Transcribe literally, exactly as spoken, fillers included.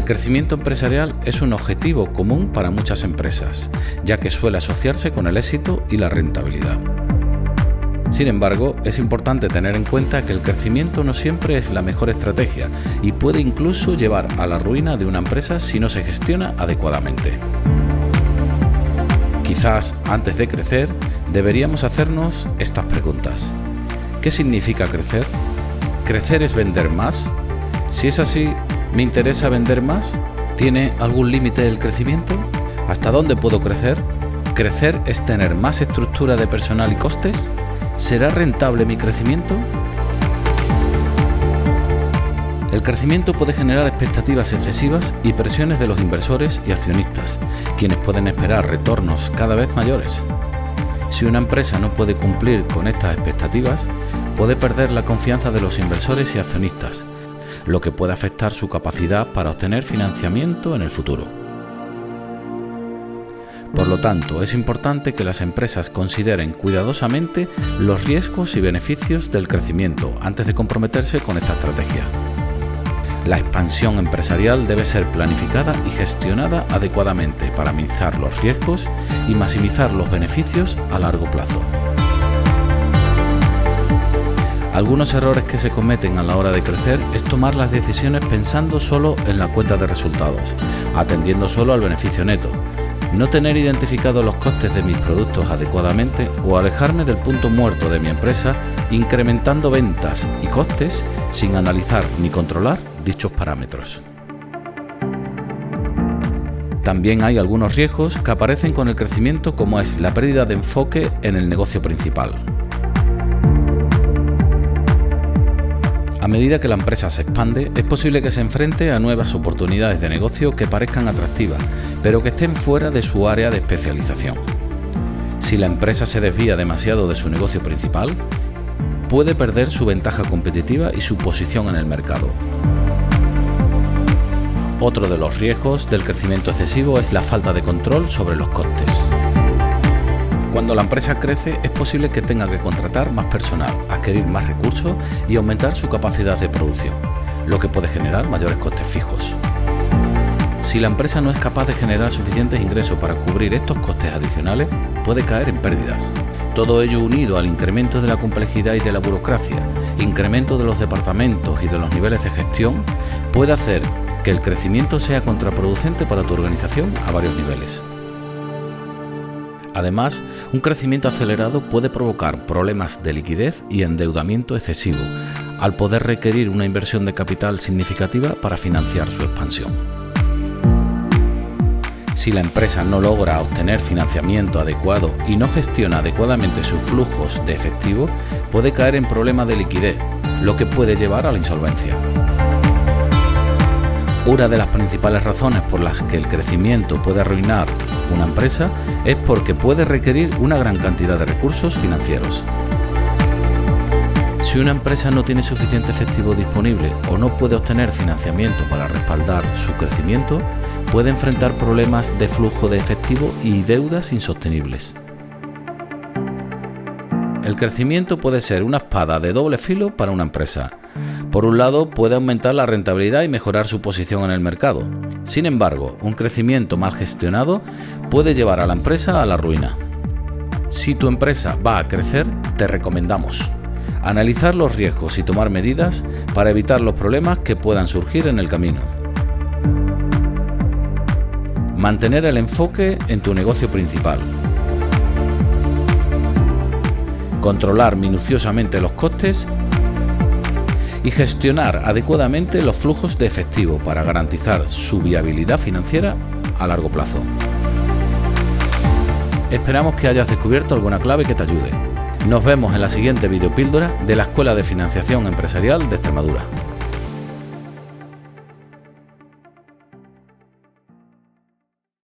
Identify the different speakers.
Speaker 1: crecimiento empresarial es un objetivo común para muchas empresas, ya que suele asociarse con el éxito y la rentabilidad. Sin embargo, es importante tener en cuenta que el crecimiento no siempre es la mejor estrategia y puede incluso llevar a la ruina de una empresa si no se gestiona adecuadamente. Quizás antes de crecer deberíamos hacernos estas preguntas. ¿Qué significa crecer? ¿Crecer es vender más? Si es así, ¿me interesa vender más? ¿Tiene algún límite el crecimiento? ¿Hasta dónde puedo crecer? ¿Crecer es tener más estructura de personal y costes? ¿Será rentable mi crecimiento? El crecimiento puede generar expectativas excesivas y presiones de los inversores y accionistas, quienes pueden esperar retornos cada vez mayores. Si una empresa no puede cumplir con estas expectativas, puede perder la confianza de los inversores y accionistas, lo que puede afectar su capacidad para obtener financiamiento en el futuro. Por lo tanto, es importante que las empresas consideren cuidadosamente los riesgos y beneficios del crecimiento antes de comprometerse con esta estrategia. La expansión empresarial debe ser planificada y gestionada adecuadamente para minimizar los riesgos y maximizar los beneficios a largo plazo. Algunos errores que se cometen a la hora de crecer es tomar las decisiones pensando solo en la cuenta de resultados, atendiendo solo al beneficio neto, no tener identificados los costes de mis productos adecuadamente o alejarme del punto muerto de mi empresa incrementando ventas y costes sin analizar ni controlar dichos parámetros. También hay algunos riesgos que aparecen con el crecimiento, como es la pérdida de enfoque en el negocio principal. A medida que la empresa se expande, es posible que se enfrente a nuevas oportunidades de negocio que parezcan atractivas, pero que estén fuera de su área de especialización. Si la empresa se desvía demasiado de su negocio principal, puede perder su ventaja competitiva y su posición en el mercado. Otro de los riesgos del crecimiento excesivo es la falta de control sobre los costes. Cuando la empresa crece, es posible que tenga que contratar más personal, adquirir más recursos y aumentar su capacidad de producción, lo que puede generar mayores costes fijos. Si la empresa no es capaz de generar suficientes ingresos para cubrir estos costes adicionales, puede caer en pérdidas. Todo ello unido al incremento de la complejidad y de la burocracia, incremento de los departamentos y de los niveles de gestión, puede hacer que el crecimiento sea contraproducente para tu organización a varios niveles. Además, un crecimiento acelerado puede provocar problemas de liquidez y endeudamiento excesivo, al poder requerir una inversión de capital significativa para financiar su expansión. Si la empresa no logra obtener financiamiento adecuado y no gestiona adecuadamente sus flujos de efectivo, puede caer en problemas de liquidez, lo que puede llevar a la insolvencia. Una de las principales razones por las que el crecimiento puede arruinar una empresa es porque puede requerir una gran cantidad de recursos financieros. Si una empresa no tiene suficiente efectivo disponible o no puede obtener financiamiento para respaldar su crecimiento, puede enfrentar problemas de flujo de efectivo y deudas insostenibles. El crecimiento puede ser una espada de doble filo para una empresa. Por un lado, puede aumentar la rentabilidad y mejorar su posición en el mercado. Sin embargo, un crecimiento mal gestionado puede llevar a la empresa a la ruina. Si tu empresa va a crecer, te recomendamos analizar los riesgos y tomar medidas para evitar los problemas que puedan surgir en el camino. Mantener el enfoque en tu negocio principal. Controlar minuciosamente los costes y gestionar adecuadamente los flujos de efectivo para garantizar su viabilidad financiera a largo plazo. Esperamos que hayas descubierto alguna clave que te ayude. Nos vemos en la siguiente videopíldora de la Escuela de Financiación Empresarial de Extremadura.